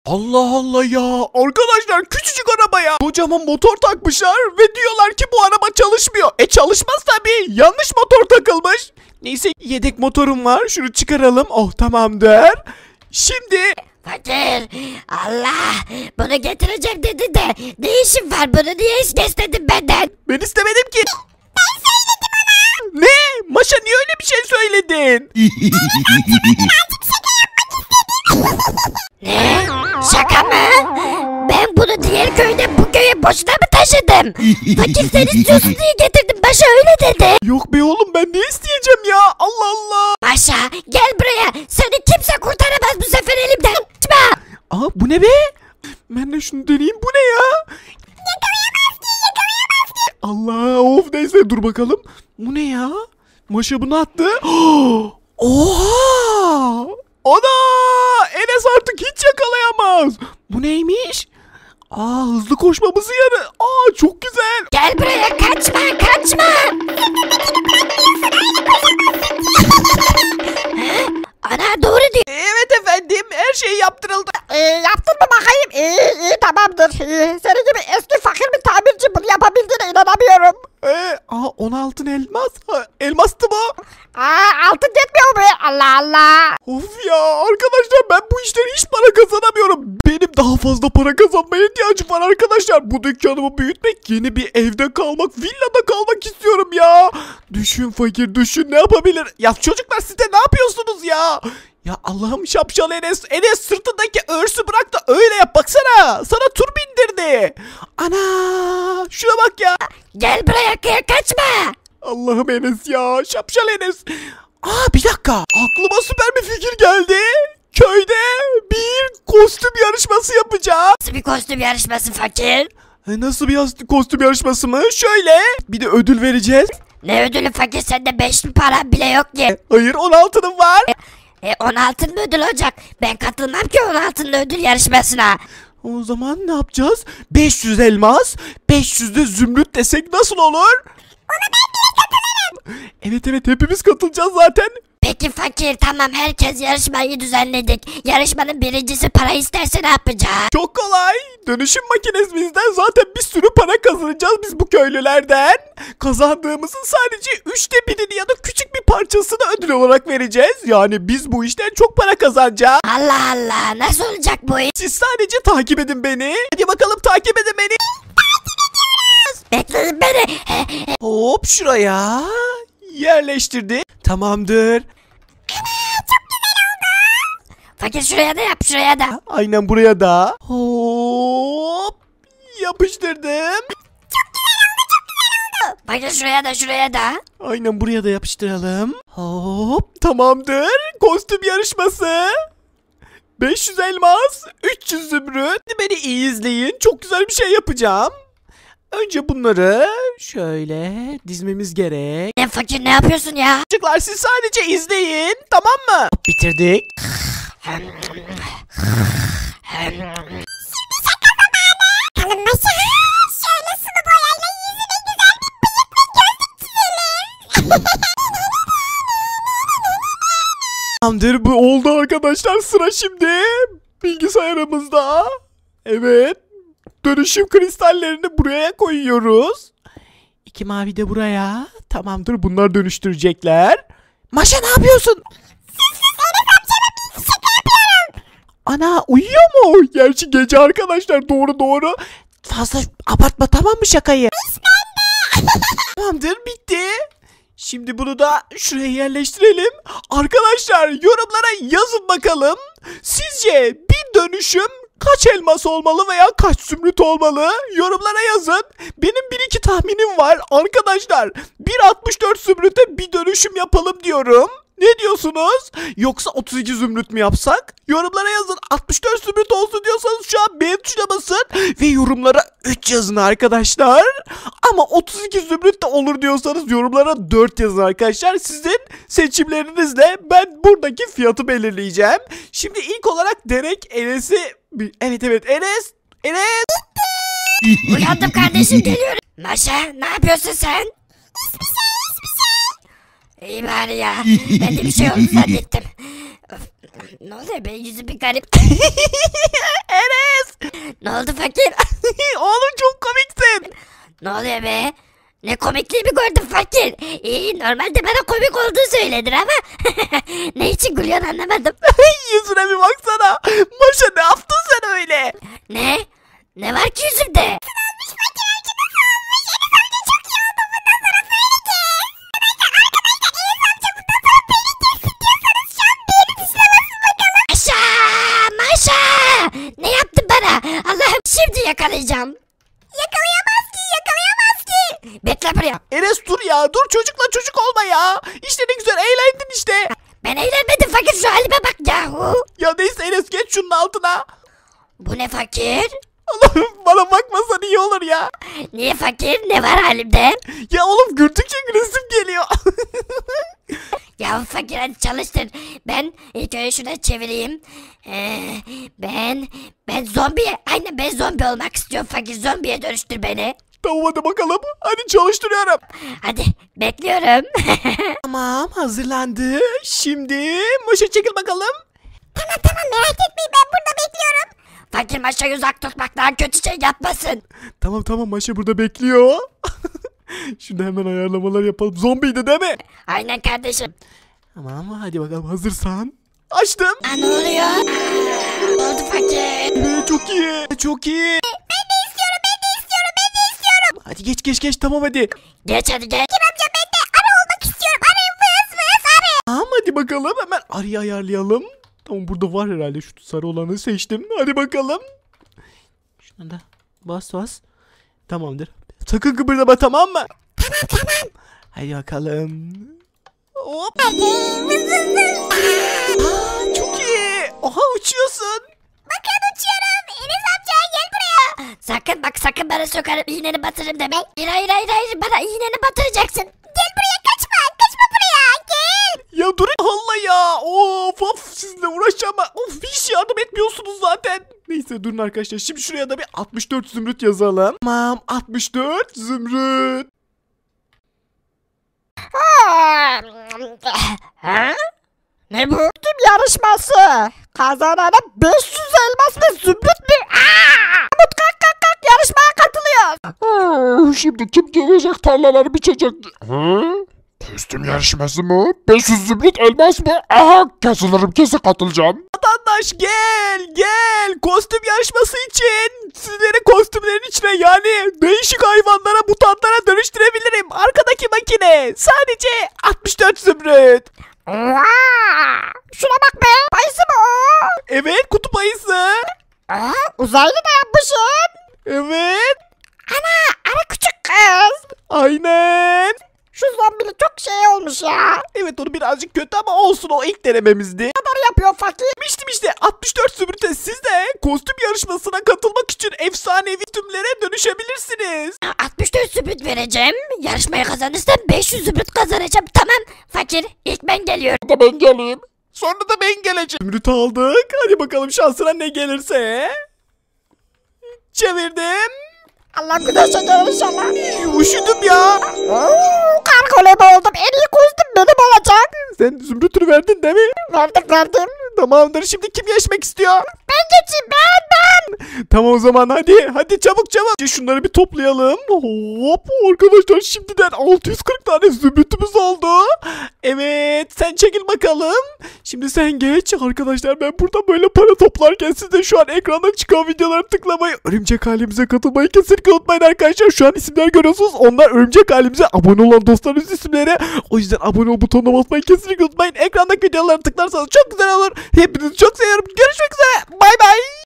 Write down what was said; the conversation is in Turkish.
Allah Allah ya. Arkadaşlar küçücük arabaya kocaman motor takmışlar ve diyorlar ki bu araba çalışmıyor. Çalışmaz tabii. Yanlış motor takılmış. Neyse yedek motorum var. Şunu çıkaralım. Oh tamamdır. Şimdi... Fakir, Allah, bunu getireceğim dedi de ne işin var, bunu niye istedin benden? Ben istemedim ki. Ben söyledim ona. Ne? Maşa niye öyle bir şey söyledin? Ne? Şaka mı? Ben bunu diğer köyden bu köye boşuna mı taşıdım? Fakir sen istiyorsun diye getirdim, Maşa öyle dedi. Yok be oğlum, ben ne isteyeceğim ya? Allah Allah. Maşa gel buraya, seni kimse kurtaramaz bu sefer elimden. Kaçma. Aa bu ne be? Ben de şunu deneyeyim, bu ne ya? Allah, of neyse dur bakalım. Bu ne ya? Maşa bunu attı. Oha! Ana! Enes artık hiç yakalayamaz. Bu neymiş? Aa hızlı koşmamızı yarı. Aa çok güzel. Gel buraya, kaçma kaçma. Ana doğru diyor. Evet efendim, her şey yaptırıldı. Yaptın mı bakayım? İyi tamamdır. Senin gibi eski fakir bir tamirci bunu yapabildiğine inanamıyorum. Aa 16 elmas. Elmastı bu. Altın yetmiyor mu? Allah Allah. Of ya arkadaşlar, ben bu işten hiç para kazanamıyorum. Benim daha fazla para kazanmaya ihtiyacım var arkadaşlar. Bu dükkanımı büyütmek, yeni bir evde kalmak, villada kalmak istiyorum ya. Düşün fakir düşün, ne yapabilir? Ya çocuklar siz de ne yapıyorsunuz ya? Ya Allah'ım şapşal Enes. Enes sırtındaki örsü bırak da öyle yap, baksana. Sana tur bindirdi. Ana şuna bak ya. Gel buraya, kaçma. Allah'ım Enes ya, şapşal Enes. Aa bir dakika, aklıma süper bir fikir geldi. Köyde bir kostüm yarışması yapacağız. Nasıl bir kostüm yarışması fakir? Nasıl bir kostüm yarışması mı? Şöyle bir de ödül vereceğiz. Ne ödülü fakir, sende 5 para bile yok ki. Hayır 16'nım var. 16 mı ödül olacak? Ben katılmam ki 16'lı ödül yarışmasına. O zaman ne yapacağız? 500 elmas, 500 de zümrüt desek nasıl olur? Ona ben bile katılırım. Evet hepimiz katılacağız zaten. Peki fakir, tamam, herkes yarışmayı düzenledik. Yarışmanın birincisi para isterse ne yapacağız? Çok kolay. Dönüşüm makinemizden zaten bir sürü para kazanacağız biz bu köylülerden. Kazandığımızın sadece 1/3'ünü ya da küçük bir parçasını ödül olarak vereceğiz. Yani biz bu işten çok para kazanacağız. Allah Allah, nasıl olacak bu iş? Siz sadece takip edin beni. Hadi bakalım takip edin beni. Bekleyin beni. Hop şuraya yerleştirdik. Tamamdır. Fakir şuraya da yap, şuraya da. Aynen buraya da. Hop yapıştırdım. Fakir şuraya da, şuraya da. Aynen buraya da yapıştıralım. Hop tamamdır. Kostüm yarışması. 500 elmas, 300 zümrüt. Beni iyi izleyin. Çok güzel bir şey yapacağım. Önce bunları şöyle dizmemiz gerek. Fakir ne yapıyorsun ya? Çocuklar siz sadece izleyin, tamam mı? Bitirdik. Bakalım Maşa. Şöyle sulu boyayla yüzüne güzel bir bıyık ve gözlük çizelim. Tamamdır, bu oldu arkadaşlar, sıra şimdi bilgisayarımızda. Evet. Dönüşüm kristallerini buraya koyuyoruz. 2 mavi de buraya. Tamamdır, bunlar dönüştürecekler. Maşa ne yapıyorsun? Ana uyuyor mu? Gerçi gece arkadaşlar, doğru. Fazla abartma tamam mı şakayı? Tamamdır, bitti. Şimdi bunu da şuraya yerleştirelim. Arkadaşlar yorumlara yazın bakalım. Sizce bir dönüşüm kaç elmas olmalı veya kaç zümrüt olmalı? Yorumlara yazın. Benim 1-2 tahminim var. Arkadaşlar 1.64 zümrüte bir dönüşüm yapalım diyorum. Ne diyorsunuz? Yoksa 32 zümrüt mü yapsak? Yorumlara yazın. 64 zümrüt olsun diyorsanız şu an beğen tuşuna basın. Ve yorumlara 3 yazın arkadaşlar. Ama 32 zümrüt de olur diyorsanız yorumlara 4 yazın arkadaşlar. Sizin seçimlerinizle ben buradaki fiyatı belirleyeceğim. Şimdi ilk olarak direkt Enes'i... Evet Enes. Uyandım kardeşim, geliyorum. Maşa ne yapıyorsun sen? Hiçbir şey. İyi bari ya. Ben de bir şey oldu zannettim. Ne oluyor, benim yüzüm bir garip. oluyor be? Ne komikliğimi gördüm fakir. İyi, normalde bana komik olduğu söylenir ama ne için gülüyorsun anlamadım. Yüzüne bir baksana. Maşa ne yaptın sen öyle? Ne? Ne var ki yüzümde? Maşa! Maşa! Ne yaptın bana? Allah'ım şimdi yakalayacağım. Yakalayamaz ki. Bekle buraya. Enes dur ya, dur çocukla çocuk olma ya. İşte ne güzel eğlendin işte. Ben eğlenmedim fakir, şu halime bak yahu. Ya neyse Enes, geç şunun altına. Bu ne fakir? Allah'ım, bana bakmasan iyi olur ya. Niye fakir? Ne var halimde? Ya oğlum, güldükçe gülesim geliyor. Ya fakir hadi çalıştır. Ben ilk önce şunu çevireyim. Ben zombiye, aynen ben zombi olmak istiyorum fakir. Zombiye dönüştür beni. Tamam hadi bakalım. Hadi çalıştırıyorum. Hadi bekliyorum. Tamam, hazırlandı. Şimdi Maşa çekil bakalım. Tamam merak etmeyin, ben burada bekliyorum. Fakir Maşa'yı uzak tutmaktan kötü şey yapmasın. Tamam Maşa burada bekliyor. Şimdi hemen ayarlamalar yapalım. Zombiydi değil mi? Aynen kardeşim. Tamam hadi bakalım, hazırsan. Açtım. Aa, ne oluyor? Ne oldu fakir? Evet, çok iyi. Çok iyi. Ben de istiyorum. Hadi geç tamam hadi. Geç hadi geç. Amca ben de arı olmak istiyorum. Arı arı. Tamam hadi bakalım, hemen arayı ayarlayalım. Tamam, burada var herhalde, şu sarı olanı seçtim. Hadi bakalım. Şuna da bas. Tamamdır. Sakın kıpırdama, tamam mı? Tamam. Hadi bakalım. Hop. Aa, çok iyi. Oha, uçuyorsun. Bakın uçuyorum. Enes amca gel buraya. Sakın bana sokarım, iğneni batırırım demek. Hayır bana iğneni batıracaksın. Gel buraya, kaçma buraya. Gel. Ya durun Allah ya. Of sizinle uğraşacağım ama hiç yardım etmiyorsunuz zaten. Neyse durun arkadaşlar. Şimdi şuraya da bir 64 zümrüt yazalım. Tamam, 64 zümrüt. Ha? Ne bu? Tüm yarışması. Kazanana 500 elmas ve zümrüt mü? Mahmut kalk yarışmaya katılıyor. Şimdi kim gelecek tarlaları biçecek? Kostüm yarışması mı? 500 zümrüt elmas mı? Aha, kesin katılacağım. Vatandaş gel. Kostüm yarışması için sizleri kostümlerin içine, yani değişik hayvanlara, mutantlara dönüştürebilirim. Arkadaki makine sadece 64 zümrüt. Şuna bak be. Bayısı mı o? Evet, kutup ayısı. Uzaylı da yapmışsın. Evet. Ana küçük kız. Aynen. Şu zombili çok şey olmuş ya. Evet, onu birazcık kötü ama olsun, o ilk denememizdi. Ne yapıyor fakir? Demiştim işte, 64 zümrüte siz de kostüm yarışmasına katılmak için efsanevi kostümlere dönüşebilirsiniz. 64 zümrüt vereceğim. Yarışmaya kazanırsam 500 zümrüt kazanacağım. Tamam fakir, ilk ben geliyorum. Da ben geleyim. Sonra da ben geleceğim. Zümrüt aldık. Hadi bakalım şansına ne gelirse. Çevirdim. Allah güzel şeker inşallah. Üşüdüm ya. Kar golemi oldum. En iyi kostüm benim olacak. Sen zümrütünü verdin değil mi? Verdim. Tamamdır, şimdi kim yaşamak istiyor? Ben geçeyim ben. Tamam o zaman hadi çabuk. Şunları bir toplayalım. Hop arkadaşlar, şimdiden 640 tane zümrütümüz oldu. Evet, sen çekil bakalım. Şimdi sen geç. Arkadaşlar ben burada böyle para toplarken siz de şu an ekranda çıkan videolara tıklamayı, örümcek halimize katılmayı kesinlikle unutmayın arkadaşlar. Şu an isimler görüyorsunuz. Onlar örümcek halimize abone olan dostlarımız isimleri. O yüzden abone ol butonuna basmayı kesinlikle unutmayın. Ekrandaki videolara tıklarsanız çok güzel olur. Hepinizi çok seviyorum. Görüşmek üzere. Bay bay.